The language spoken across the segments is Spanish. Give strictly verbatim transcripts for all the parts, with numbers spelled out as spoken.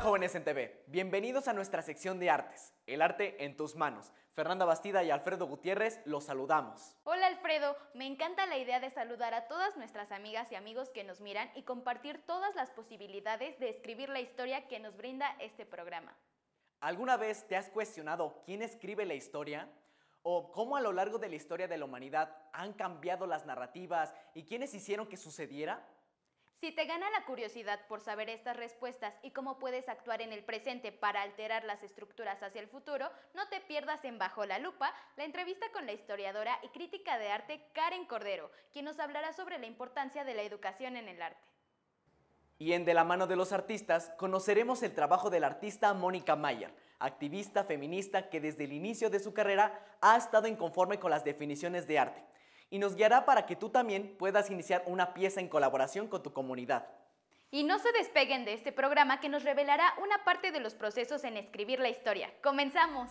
jóvenes en T V, bienvenidos a nuestra sección de artes, el arte en tus manos. Fernanda Bastida y Alfredo Gutiérrez los saludamos. Hola Alfredo, me encanta la idea de saludar a todas nuestras amigas y amigos que nos miran y compartir todas las posibilidades de escribir la historia que nos brinda este programa. ¿Alguna vez te has cuestionado quién escribe la historia? ¿O cómo a lo largo de la historia de la humanidad han cambiado las narrativas y quiénes hicieron que sucediera? Si te gana la curiosidad por saber estas respuestas y cómo puedes actuar en el presente para alterar las estructuras hacia el futuro, no te pierdas en Bajo la Lupa, la entrevista con la historiadora y crítica de arte Karen Cordero, quien nos hablará sobre la importancia de la educación en el arte. Y en De la mano de los artistas, conoceremos el trabajo de la artista Mónica Mayer, activista feminista que desde el inicio de su carrera ha estado inconforme con las definiciones de arte, y nos guiará para que tú también puedas iniciar una pieza en colaboración con tu comunidad. Y no se despeguen de este programa que nos revelará una parte de los procesos en escribir la historia. ¡Comenzamos!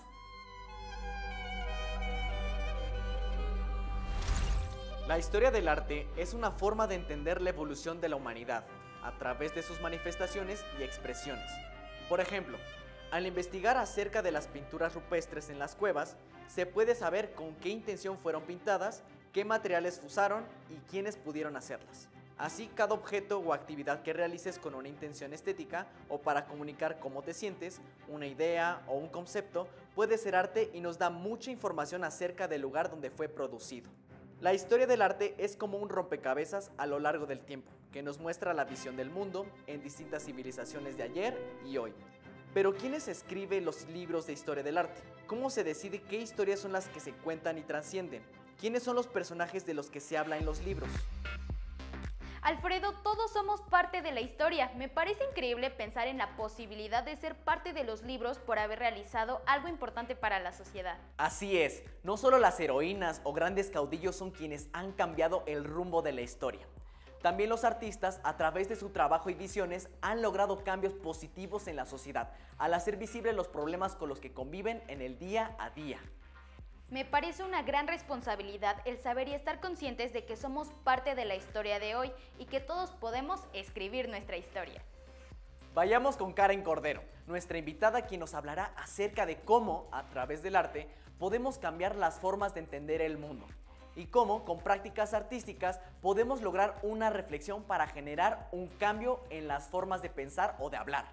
La historia del arte es una forma de entender la evolución de la humanidad a través de sus manifestaciones y expresiones. Por ejemplo, al investigar acerca de las pinturas rupestres en las cuevas, se puede saber con qué intención fueron pintadas, qué materiales usaron y quiénes pudieron hacerlas. Así, cada objeto o actividad que realices con una intención estética o para comunicar cómo te sientes, una idea o un concepto, puede ser arte y nos da mucha información acerca del lugar donde fue producido. La historia del arte es como un rompecabezas a lo largo del tiempo, que nos muestra la visión del mundo en distintas civilizaciones de ayer y hoy. Pero ¿quiénes escriben los libros de historia del arte? ¿Cómo se decide qué historias son las que se cuentan y trascienden? ¿Quiénes son los personajes de los que se habla en los libros? Alfredo, todos somos parte de la historia. Me parece increíble pensar en la posibilidad de ser parte de los libros por haber realizado algo importante para la sociedad. Así es, no solo las heroínas o grandes caudillos son quienes han cambiado el rumbo de la historia. También los artistas, a través de su trabajo y visiones, han logrado cambios positivos en la sociedad, al hacer visibles los problemas con los que conviven en el día a día. Me parece una gran responsabilidad el saber y estar conscientes de que somos parte de la historia de hoy y que todos podemos escribir nuestra historia. Vayamos con Karen Cordero, nuestra invitada, quien nos hablará acerca de cómo, a través del arte, podemos cambiar las formas de entender el mundo y cómo, con prácticas artísticas, podemos lograr una reflexión para generar un cambio en las formas de pensar o de hablar.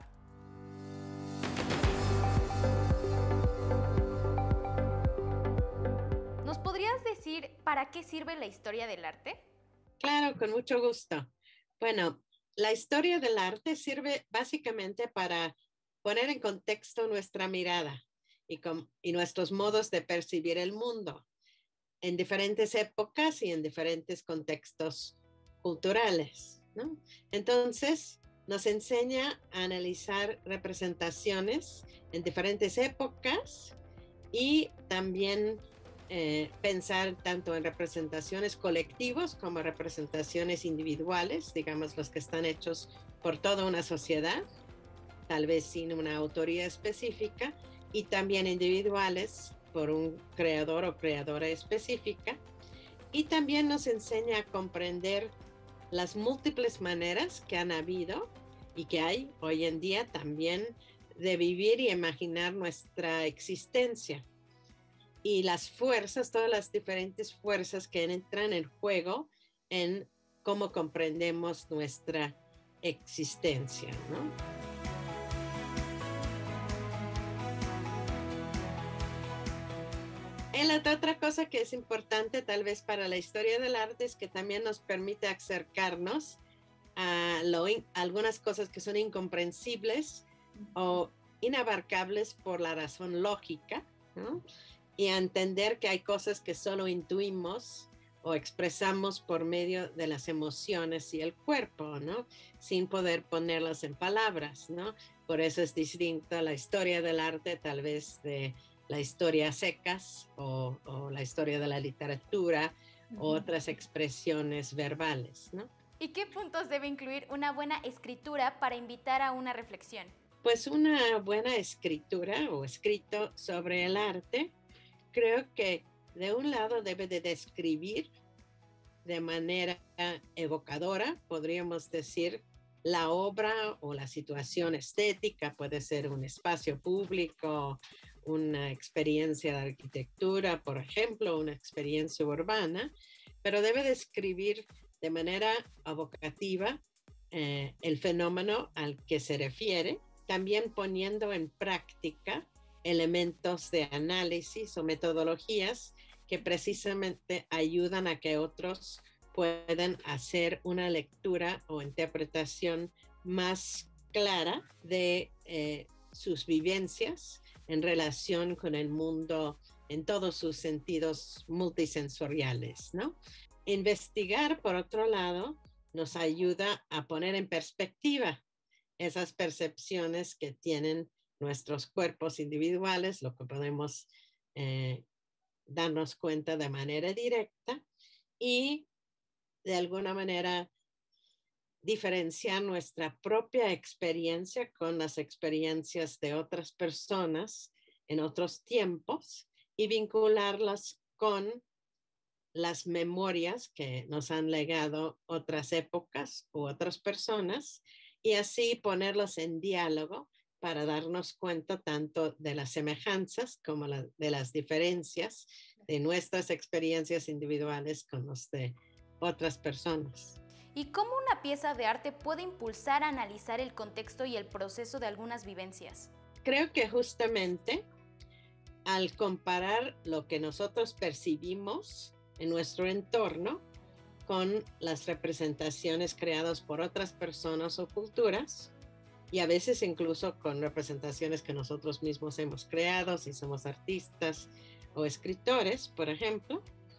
¿Nos podrías decir para qué sirve la historia del arte? Claro, con mucho gusto. Bueno, la historia del arte sirve básicamente para poner en contexto nuestra mirada y, con, y nuestros modos de percibir el mundo en diferentes épocas y en diferentes contextos culturales, ¿no? Entonces, nos enseña a analizar representaciones en diferentes épocas y también Eh, pensar tanto en representaciones colectivas como representaciones individuales, digamos los que están hechos por toda una sociedad, tal vez sin una autoría específica, y también individuales por un creador o creadora específica, y también nos enseña a comprender las múltiples maneras que han habido y que hay hoy en día también de vivir y imaginar nuestra existencia. Y las fuerzas, todas las diferentes fuerzas que entran en juego en cómo comprendemos nuestra existencia, ¿no? Y la otra cosa que es importante tal vez para la historia del arte es que también nos permite acercarnos a, lo, a algunas cosas que son incomprensibles o inabarcables por la razón lógica, ¿no? Y a entender que hay cosas que solo intuimos o expresamos por medio de las emociones y el cuerpo, ¿no? Sin poder ponerlas en palabras, ¿no? Por eso es distinta la historia del arte tal vez de la historia secas o, o la historia de la literatura uh-huh. o otras expresiones verbales, ¿no? ¿Y qué puntos debe incluir una buena escritura para invitar a una reflexión? Pues una buena escritura o escrito sobre el arte creo que de un lado debe de describir de manera evocadora, podríamos decir, la obra o la situación estética, puede ser un espacio público, una experiencia de arquitectura, por ejemplo, una experiencia urbana, pero debe describir de manera evocativa eh, el fenómeno al que se refiere, también poniendo en práctica elementos de análisis o metodologías que precisamente ayudan a que otros puedan hacer una lectura o interpretación más clara de eh, sus vivencias en relación con el mundo en todos sus sentidos multisensoriales, ¿no? Investigar, por otro lado, nos ayuda a poner en perspectiva esas percepciones que tienen nuestros cuerpos individuales, lo que podemos eh, darnos cuenta de manera directa y de alguna manera diferenciar nuestra propia experiencia con las experiencias de otras personas en otros tiempos y vincularlas con las memorias que nos han legado otras épocas u otras personas y así ponerlos en diálogo para darnos cuenta tanto de las semejanzas como la, de las diferencias de nuestras experiencias individuales con las de otras personas. ¿Y cómo una pieza de arte puede impulsar a analizar el contexto y el proceso de algunas vivencias? Creo que justamente al comparar lo que nosotros percibimos en nuestro entorno con las representaciones creadas por otras personas o culturas, y a veces incluso con representaciones que nosotros mismos hemos creado, si somos artistas o escritores, por ejemplo,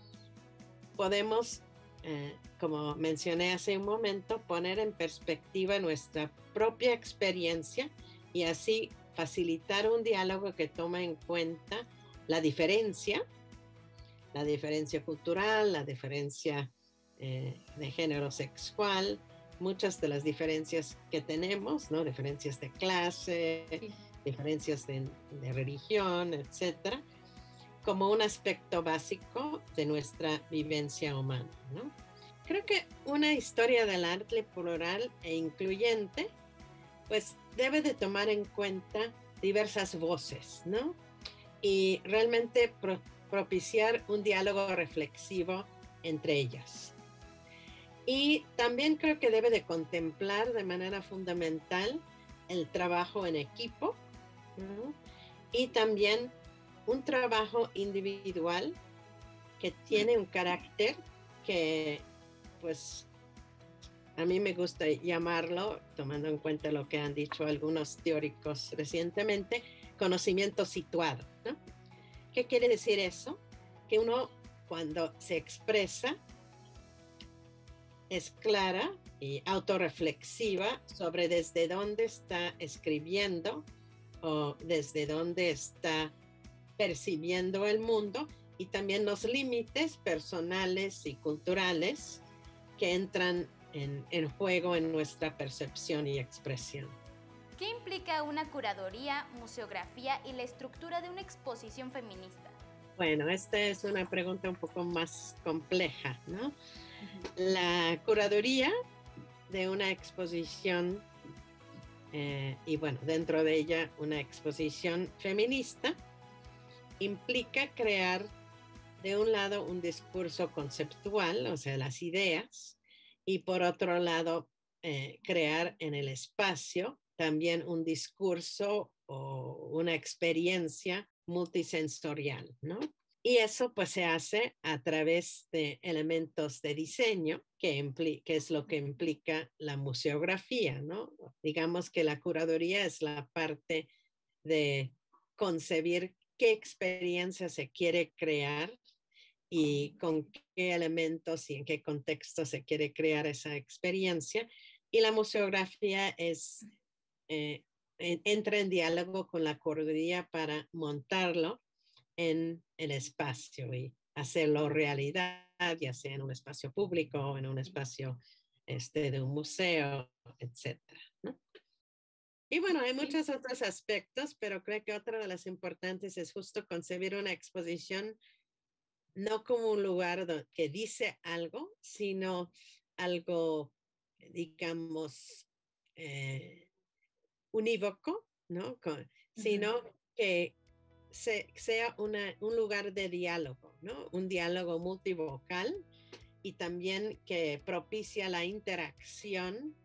podemos, eh, como mencioné hace un momento, poner en perspectiva nuestra propia experiencia y así facilitar un diálogo que toma en cuenta la diferencia, la diferencia cultural, la diferencia eh, de género sexual, muchas de las diferencias que tenemos, ¿no? Diferencias de clase, sí. diferencias de, de religión, etcétera, como un aspecto básico de nuestra vivencia humana, ¿no? Creo que una historia del arte plural e incluyente, pues debe de tomar en cuenta diversas voces, ¿no? Y realmente pro, propiciar un diálogo reflexivo entre ellas. Y también creo que debe de contemplar de manera fundamental el trabajo en equipo, ¿no? Y también un trabajo individual que tiene un carácter que, pues, a mí me gusta llamarlo, tomando en cuenta lo que han dicho algunos teóricos recientemente, conocimiento situado, ¿no? ¿Qué quiere decir eso? Que uno, cuando se expresa, es clara y autorreflexiva sobre desde dónde está escribiendo o desde dónde está percibiendo el mundo y también los límites personales y culturales que entran en, en juego en nuestra percepción y expresión. ¿Qué implica una curaduría, museografía y la estructura de una exposición feminista? Bueno, esta es una pregunta un poco más compleja, ¿no? La curaduría de una exposición eh, y bueno, dentro de ella una exposición feminista implica crear de un lado un discurso conceptual, o sea, las ideas, y por otro lado eh, crear en el espacio también un discurso o una experiencia multisensorial, ¿no? Y eso pues se hace a través de elementos de diseño, que, impli- que es lo que implica la museografía, ¿no? Digamos que la curaduría es la parte de concebir qué experiencia se quiere crear y con qué elementos y en qué contexto se quiere crear esa experiencia. Y la museografía es, eh, en, entra en diálogo con la curaduría para montarlo en el espacio y hacerlo realidad, ya sea en un espacio público o en un espacio este, de un museo, etcétera, ¿no? Y bueno, hay muchos otros aspectos, pero creo que otra de las importantes es justo concebir una exposición no como un lugar que dice algo, sino algo, digamos, eh, unívoco, ¿no? Con, sino uh-huh. que se, sea una, un lugar de diálogo, ¿no? Un diálogo multivocal y también que propicia la interacción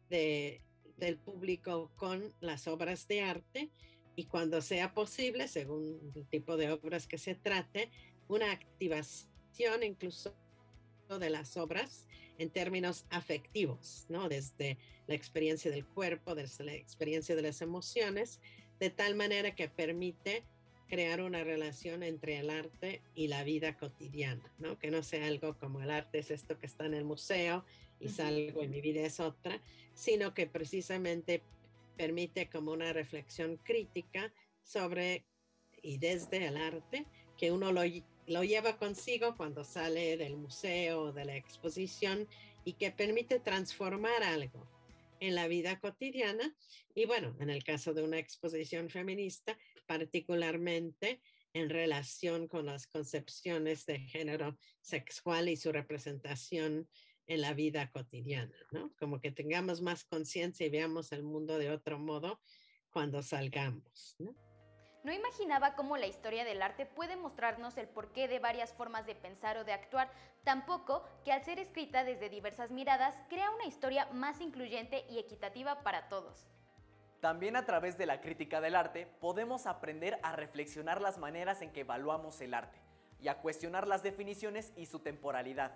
de, del público con las obras de arte y cuando sea posible, según el tipo de obras que se trate, una activación incluso de las obras en términos afectivos, ¿no? Desde la experiencia del cuerpo, desde la experiencia de las emociones, de tal manera que permite crear una relación entre el arte y la vida cotidiana, ¿no? Que no sea algo como el arte es esto que está en el museo y uh-huh. salgo y mi vida es otra, sino que precisamente permite como una reflexión crítica sobre y desde el arte que uno lo, lo lleva consigo cuando sale del museo o de la exposición y que permite transformar algo en la vida cotidiana y bueno, en el caso de una exposición feminista, particularmente en relación con las concepciones de género sexual y su representación en la vida cotidiana, ¿no? Como que tengamos más conciencia y veamos el mundo de otro modo cuando salgamos, ¿no? No imaginaba cómo la historia del arte puede mostrarnos el porqué de varias formas de pensar o de actuar, tampoco que al ser escrita desde diversas miradas crea una historia más incluyente y equitativa para todos. También a través de la crítica del arte podemos aprender a reflexionar las maneras en que evaluamos el arte y a cuestionar las definiciones y su temporalidad.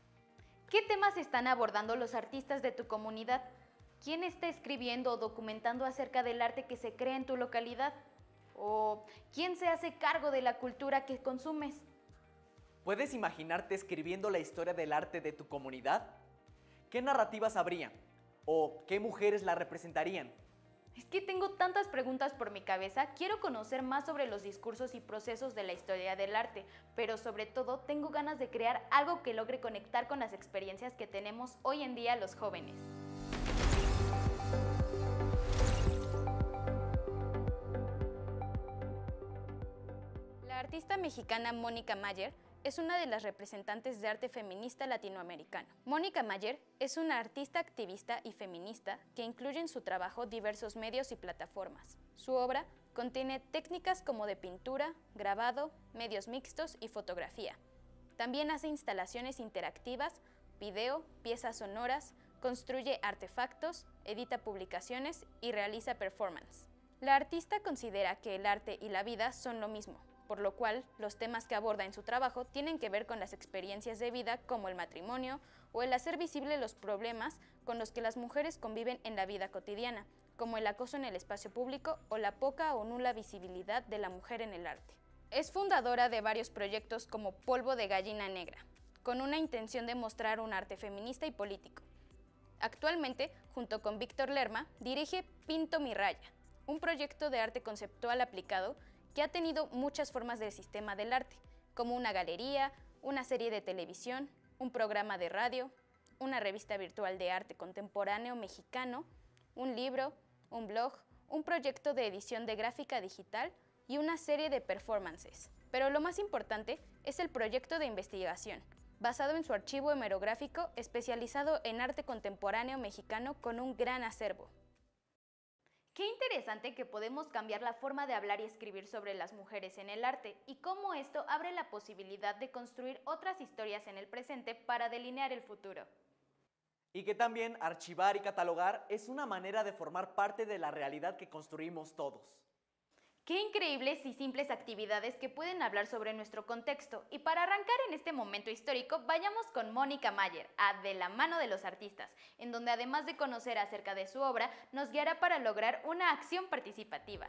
¿Qué temas están abordando los artistas de tu comunidad? ¿Quién está escribiendo o documentando acerca del arte que se crea en tu localidad? ¿O quién se hace cargo de la cultura que consumes? ¿Puedes imaginarte escribiendo la historia del arte de tu comunidad? ¿Qué narrativas habría? ¿O qué mujeres la representarían? Es que tengo tantas preguntas por mi cabeza, quiero conocer más sobre los discursos y procesos de la historia del arte, pero sobre todo tengo ganas de crear algo que logre conectar con las experiencias que tenemos hoy en día los jóvenes. La artista mexicana Mónica Mayer es una de las representantes de arte feminista latinoamericano. Mónica Mayer es una artista activista y feminista que incluye en su trabajo diversos medios y plataformas. Su obra contiene técnicas como de pintura, grabado, medios mixtos y fotografía. También hace instalaciones interactivas, video, piezas sonoras, construye artefactos, edita publicaciones y realiza performance. La artista considera que el arte y la vida son lo mismo, por lo cual los temas que aborda en su trabajo tienen que ver con las experiencias de vida como el matrimonio o el hacer visible los problemas con los que las mujeres conviven en la vida cotidiana, como el acoso en el espacio público o la poca o nula visibilidad de la mujer en el arte. Es fundadora de varios proyectos como Polvo de Gallina Negra, con una intención de mostrar un arte feminista y político. Actualmente, junto con Víctor Lerma, dirige Pinto mi Raya, un proyecto de arte conceptual aplicado que ha tenido muchas formas del sistema del arte, como una galería, una serie de televisión, un programa de radio, una revista virtual de arte contemporáneo mexicano, un libro, un blog, un proyecto de edición de gráfica digital y una serie de performances. Pero lo más importante es el proyecto de investigación, basado en su archivo hemerográfico especializado en arte contemporáneo mexicano con un gran acervo. Qué interesante que podemos cambiar la forma de hablar y escribir sobre las mujeres en el arte y cómo esto abre la posibilidad de construir otras historias en el presente para delinear el futuro. Y que también archivar y catalogar es una manera de formar parte de la realidad que construimos todos. Qué increíbles y simples actividades que pueden hablar sobre nuestro contexto. Y para arrancar en este momento histórico, vayamos con Mónica Mayer, a De la mano de los artistas, en donde además de conocer acerca de su obra, nos guiará para lograr una acción participativa.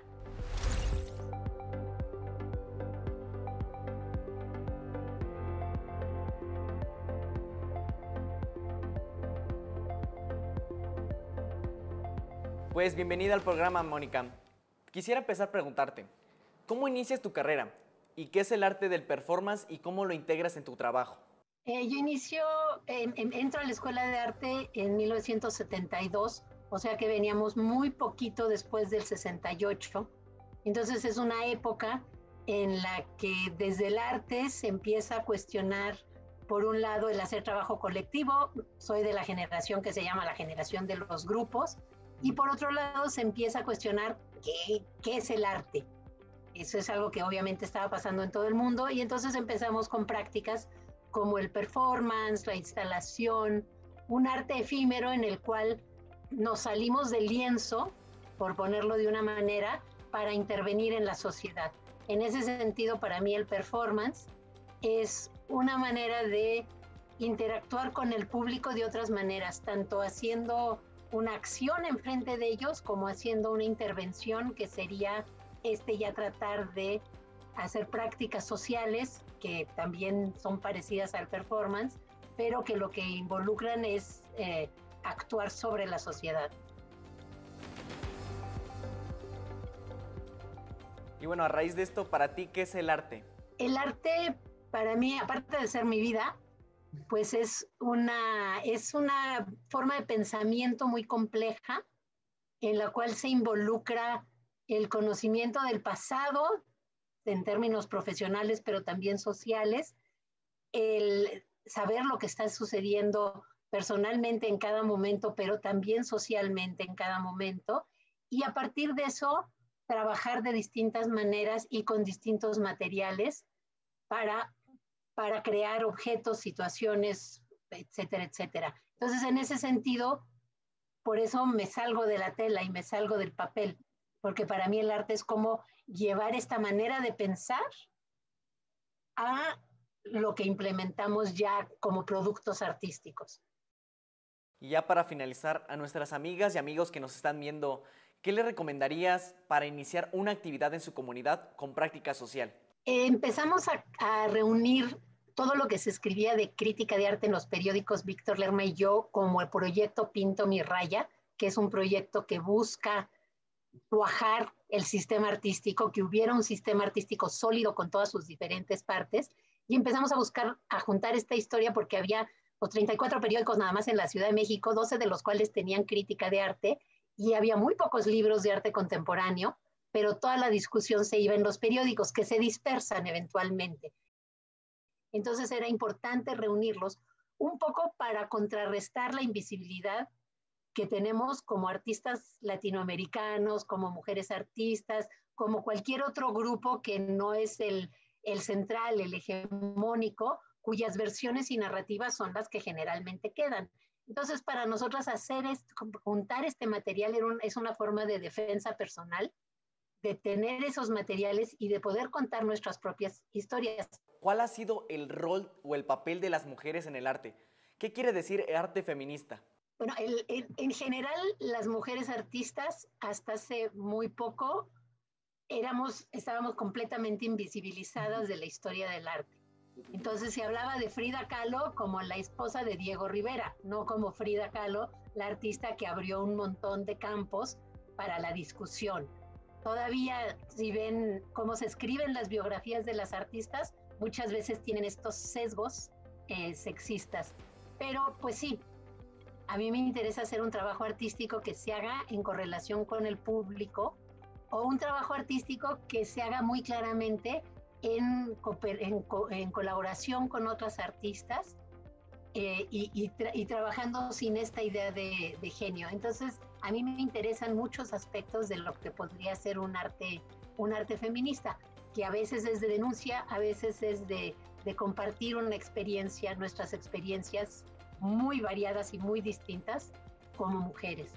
Pues bienvenida al programa, Mónica. Quisiera empezar a preguntarte, ¿cómo inicias tu carrera? ¿Y qué es el arte del performance y cómo lo integras en tu trabajo? Eh, yo inicio, eh, entro a la Escuela de Arte en mil novecientos setenta y dos, o sea que veníamos muy poquito después del sesenta y ocho. Entonces es una época en la que desde el arte se empieza a cuestionar, por un lado, el hacer trabajo colectivo. Soy de la generación que se llama la generación de los grupos, Y por otro lado se empieza a cuestionar qué, qué es el arte. Eso es algo que obviamente estaba pasando en todo el mundo y entonces empezamos con prácticas como el performance, la instalación, un arte efímero en el cual nos salimos del lienzo, por ponerlo de una manera, para intervenir en la sociedad. En ese sentido, para mí el performance es una manera de interactuar con el público de otras maneras, tanto haciendo una acción enfrente de ellos como haciendo una intervención que sería este ya tratar de hacer prácticas sociales que también son parecidas al performance, pero que lo que involucran es eh, actuar sobre la sociedad. Y bueno, a raíz de esto, para ti, ¿qué es el arte? El arte, para mí, aparte de ser mi vida, pues es una, es una forma de pensamiento muy compleja en la cual se involucra el conocimiento del pasado, en términos profesionales, pero también sociales, el saber lo que está sucediendo personalmente en cada momento, pero también socialmente en cada momento, y a partir de eso, trabajar de distintas maneras y con distintos materiales para, para crear objetos, situaciones, etcétera, etcétera. Entonces, en ese sentido, por eso me salgo de la tela y me salgo del papel, porque para mí el arte es como llevar esta manera de pensar a lo que implementamos ya como productos artísticos. Y ya para finalizar, a nuestras amigas y amigos que nos están viendo, ¿qué le recomendarías para iniciar una actividad en su comunidad con práctica social? Eh, empezamos a, a reunir todo lo que se escribía de crítica de arte en los periódicos Víctor Lerma y yo como el proyecto Pinto mi Raya, que es un proyecto que busca cuajar el sistema artístico, que hubiera un sistema artístico sólido con todas sus diferentes partes, y empezamos a buscar, a juntar esta historia porque había los treinta y cuatro periódicos nada más en la Ciudad de México, doce de los cuales tenían crítica de arte, y había muy pocos libros de arte contemporáneo, pero toda la discusión se iba en los periódicos, que se dispersan eventualmente. Entonces era importante reunirlos un poco para contrarrestar la invisibilidad que tenemos como artistas latinoamericanos, como mujeres artistas, como cualquier otro grupo que no es el, el central, el hegemónico, cuyas versiones y narrativas son las que generalmente quedan. Entonces, para nosotras hacer esto, juntar este material era un, es una forma de defensa personal, de tener esos materiales y de poder contar nuestras propias historias. ¿Cuál ha sido el rol o el papel de las mujeres en el arte? ¿Qué quiere decir arte feminista? Bueno, el, el, en general, las mujeres artistas, hasta hace muy poco, éramos, estábamos completamente invisibilizadas de la historia del arte. Entonces se hablaba de Frida Kahlo como la esposa de Diego Rivera, no como Frida Kahlo, la artista que abrió un montón de campos para la discusión. Todavía, si ven cómo se escriben las biografías de las artistas, muchas veces tienen estos sesgos eh, sexistas. Pero pues sí, a mí me interesa hacer un trabajo artístico que se haga en correlación con el público o un trabajo artístico que se haga muy claramente en, en, en colaboración con otras artistas eh, y, y, tra y trabajando sin esta idea de, de genio. Entonces, a mí me interesan muchos aspectos de lo que podría ser un arte, un arte feminista, que a veces es de denuncia, a veces es de, de compartir una experiencia, nuestras experiencias muy variadas y muy distintas como mujeres.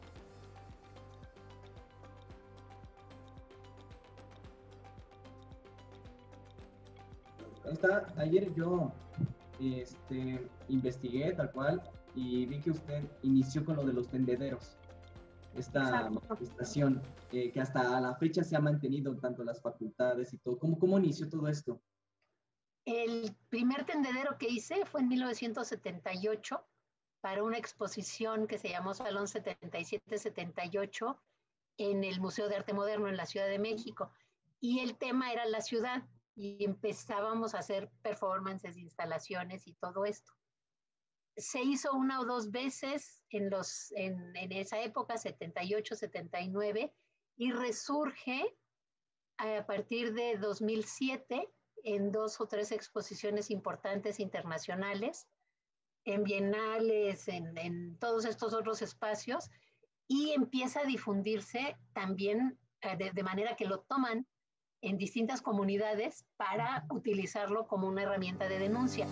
Esta, ayer yo este, investigué tal cual y vi que usted inició con lo de los tendederos, esta Exacto. manifestación eh, que hasta la fecha se ha mantenido tanto en las facultades y todo. ¿Cómo, cómo inició todo esto? El primer tendedero que hice fue en mil novecientos setenta y ocho para una exposición que se llamó Salón setenta y siete setenta y ocho en el Museo de Arte Moderno en la Ciudad de México. Y el tema era la ciudad y empezábamos a hacer performances, instalaciones y todo esto. Se hizo una o dos veces en, los, en, en esa época, setenta y ocho setenta y nueve, y resurge a partir de dos mil siete en dos o tres exposiciones importantes internacionales, en bienales, en, en todos estos otros espacios, y empieza a difundirse también eh, de, de manera que lo toman en distintas comunidades para utilizarlo como una herramienta de denuncia.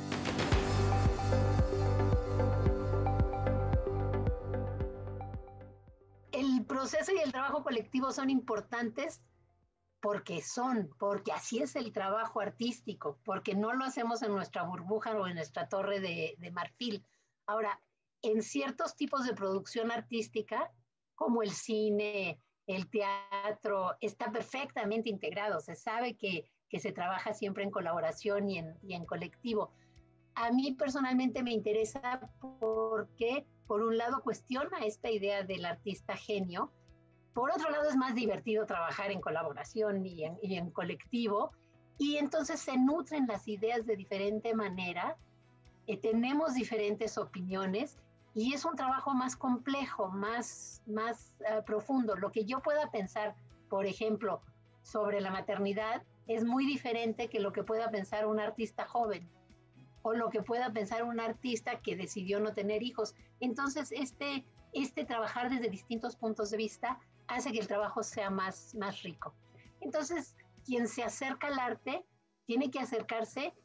El proceso y el trabajo colectivo son importantes porque son, porque así es el trabajo artístico, porque no lo hacemos en nuestra burbuja o en nuestra torre de, de marfil. Ahora, en ciertos tipos de producción artística, como el cine, el teatro, está perfectamente integrado. Se sabe que, que se trabaja siempre en colaboración y en, y en colectivo. A mí personalmente me interesa porque, por un lado, cuestiona esta idea del artista genio. Por otro lado, es más divertido trabajar en colaboración y en, y en colectivo. Y entonces se nutren las ideas de diferente manera. Eh, tenemos diferentes opiniones y es un trabajo más complejo, más, más uh, profundo. Lo que yo pueda pensar, por ejemplo, sobre la maternidad es muy diferente que lo que pueda pensar un artista joven o lo que pueda pensar un artista que decidió no tener hijos. Entonces, este, este trabajar desde distintos puntos de vista hace que el trabajo sea más, más rico. Entonces, quien se acerca al arte tiene que acercarse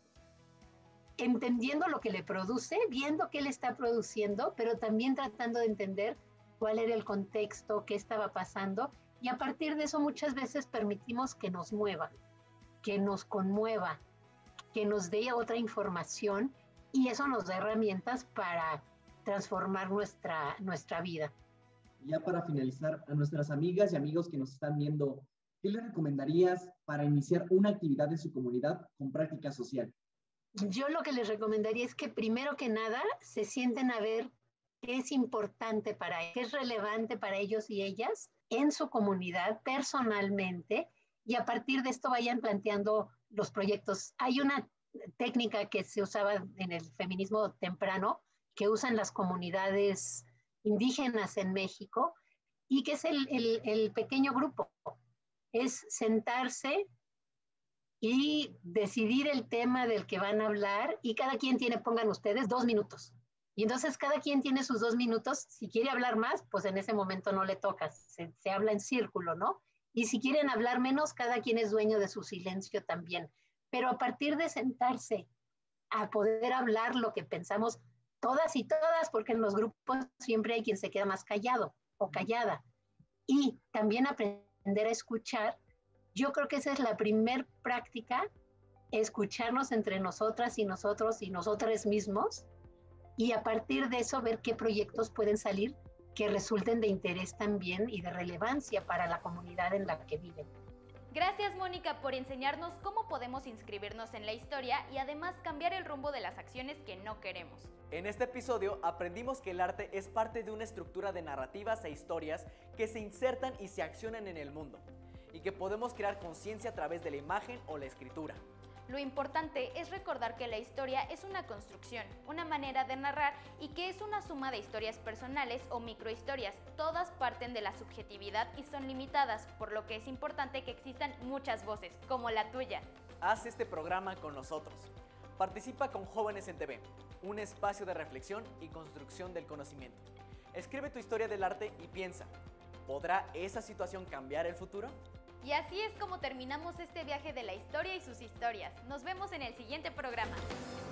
entendiendo lo que le produce, viendo qué le está produciendo, pero también tratando de entender cuál era el contexto, qué estaba pasando, y a partir de eso muchas veces permitimos que nos mueva, que nos conmueva, que nos dé otra información, y eso nos da herramientas para transformar nuestra, nuestra vida. Ya para finalizar, a nuestras amigas y amigos que nos están viendo, ¿qué les recomendarías para iniciar una actividad en su comunidad con práctica social? Yo lo que les recomendaría es que primero que nada se sienten a ver qué es importante para ellos, qué es relevante para ellos y ellas en su comunidad personalmente, y a partir de esto vayan planteando los proyectos. Hay una técnica que se usaba en el feminismo temprano, que usan las comunidades indígenas en México, y que es el, el, el pequeño grupo. Es sentarse y decidir el tema del que van a hablar, y cada quien tiene, pongan ustedes, dos minutos. Y entonces cada quien tiene sus dos minutos. Si quiere hablar más, pues en ese momento no le toca, se, se habla en círculo, ¿no? Y si quieren hablar menos, cada quien es dueño de su silencio también. Pero a partir de sentarse a poder hablar lo que pensamos todas y todas, porque en los grupos siempre hay quien se queda más callado o callada, y también aprender a escuchar. Yo creo que esa es la primer práctica, escucharnos entre nosotras y nosotros y nosotros mismos, y a partir de eso ver qué proyectos pueden salir que resulten de interés también y de relevancia para la comunidad en la que viven. Gracias, Mónica, por enseñarnos cómo podemos inscribirnos en la historia y además cambiar el rumbo de las acciones que no queremos. En este episodio aprendimos que el arte es parte de una estructura de narrativas e historias que se insertan y se accionan en el mundo, y que podemos crear conciencia a través de la imagen o la escritura. Lo importante es recordar que la historia es una construcción, una manera de narrar, y que es una suma de historias personales o microhistorias. Todas parten de la subjetividad y son limitadas, por lo que es importante que existan muchas voces, como la tuya. Haz este programa con nosotros. Participa con Jóvenes en T V, un espacio de reflexión y construcción del conocimiento. Escribe tu historia del arte y piensa, ¿podrá esa situación cambiar el futuro? Y así es como terminamos este viaje de la historia y sus historias. Nos vemos en el siguiente programa.